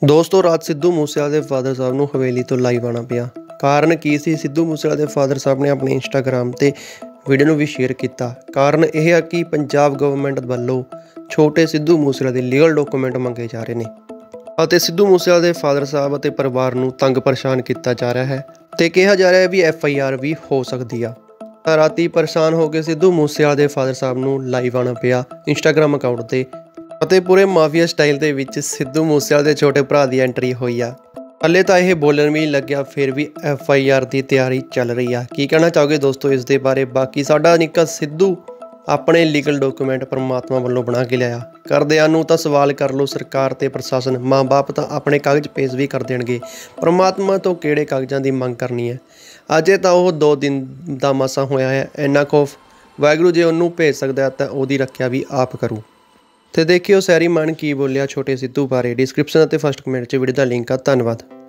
ਦੋਸਤੋ ਰਾਤ ਸਿੱਧੂ ਮੂਸੇਵਾਲੇ ਦੇ ਫਾਦਰ ਸਾਹਿਬ ਨੂੰ ਹਵੇਲੀ ਤੋਂ ਲਾਈਵ ਆਉਣਾ ਪਿਆ। ਕਾਰਨ ਕੀ ਸੀ? ਸਿੱਧੂ ਮੂਸੇਵਾਲੇ ਦੇ ਫਾਦਰ ਸਾਹਿਬ ਨੇ ਆਪਣੇ ਇੰਸਟਾਗ੍ਰਾਮ ਤੇ ਵੀਡੀਓ ਨੂੰ ਵੀ ਸ਼ੇਅਰ ਕੀਤਾ। ਕਾਰਨ ਇਹ ਹੈ ਕਿ ਪੰਜਾਬ ਗਵਰਨਮੈਂਟ ਵੱਲੋਂ ਛੋਟੇ ਸਿੱਧੂ ਮੂਸੇਵਾਲੇ ਦੇ ਲੀਗਲ ਡਾਕੂਮੈਂਟ ਮੰਗੇ ਜਾ ਰਹੇ ਨੇ ਅਤੇ ਸਿੱਧੂ ਮੂਸੇਵਾਲੇ ਦੇ ਫਾਦਰ ਸਾਹਿਬ ਅਤੇ ਪਰਿਵਾਰ ਨੂੰ ਤੰਗ ਪਰੇਸ਼ਾਨ ਕੀਤਾ ਜਾ ਰਿਹਾ ਹੈ ਤੇ ਕਿਹਾ ਜਾ ਰਿਹਾ ਹੈ ਵੀ FIR ਵੀ ਹੋ ਸਕਦੀ ਆ। ਰਾਤੀ ਪਰੇਸ਼ਾਨ ਹੋ ਕੇ ਸਿੱਧੂ ਮੂਸੇਵਾਲੇ ਦੇ ਫਾਦਰ ਸਾਹਿਬ ਨੂੰ ਲਾਈਵ ਆਉਣਾ ਪਿਆ ਇੰਸਟਾਗ੍ਰਾਮ ਅਕਾਊਂਟ ਤੇ ਅਤੇ ਪੂਰੇ ਮਾਫੀਆ ਸਟਾਈਲ ਦੇ ਵਿੱਚ ਸਿੱਧੂ ਮੂਸੇਵਾਲੇ ਦੇ ਛੋਟੇ ਭਰਾ ਦੀ ਐਂਟਰੀ ਹੋਈ ਆ। ਹਲੇ ਤਾਂ ਇਹ ਬੋਲਣ ਵੀ ਨਹੀਂ ਲੱਗਿਆ, ਫਿਰ ਵੀ FIR ਦੀ ਤਿਆਰੀ ਚੱਲ ਰਹੀ ਆ। ਕੀ ਕਹਿਣਾ ਚਾਹੋਗੇ ਦੋਸਤੋ ਇਸ ਦੇ ਬਾਰੇ? ਬਾਕੀ ਸਾਡਾ ਨਿੱਕਾ ਸਿੱਧੂ ਆਪਣੇ ਲੀਗਲ ਡਾਕੂਮੈਂਟ ਪਰਮਾਤਮਾ ਵੱਲੋਂ ਬਣਾ ਕੇ ਲਿਆਇਆ। ਘਰਦਿਆਂ ਨੂੰ ਤਾਂ ਸਵਾਲ ਕਰ ਲਓ, ਸਰਕਾਰ ਤੇ ਪ੍ਰਸ਼ਾਸਨ, ਮਾਂ ਬਾਪ ਤਾਂ ਆਪਣੇ ਕਾਗਜ਼ ਪੇਸ਼ ਵੀ ਕਰ ਦੇਣਗੇ। ਪਰਮਾਤਮਾ ਤੋਂ ਕਿਹੜੇ ਕਾਗਜ਼ਾਂ ਦੀ ਮੰਗ ਕਰਨੀ ਹੈ? ਅਜੇ ਤਾਂ ਉਹ 2 ਦਿਨ ਦਾ ਮਸਾ ਹੋਇਆ ਹੈ। ਇੰਨਾ ਖੌਫ ਵਾਹਿਗੁਰੂ ਜੇ ਉਹਨੂੰ ਭੇਜ ਸਕਦਾ ਤਾਂ ਉਹਦੀ ਰੱਖਿਆ ਵੀ ਆਪ ਕਰੂ। ਤੇ ਦੇਖਿਓ ਸੈਰੀ ਮਾਨ ਕੀ ਬੋਲਿਆ ਛੋਟੇ ਸਿੱਧੂ ਬਾਰੇ। ਡਿਸਕ੍ਰਿਪਸ਼ਨ ਅਤੇ ਫਸਟ ਕਮੈਂਟ 'ਚ ਵੀਡੀਓ ਦਾ ਲਿੰਕ ਆ। ਧੰਨਵਾਦ।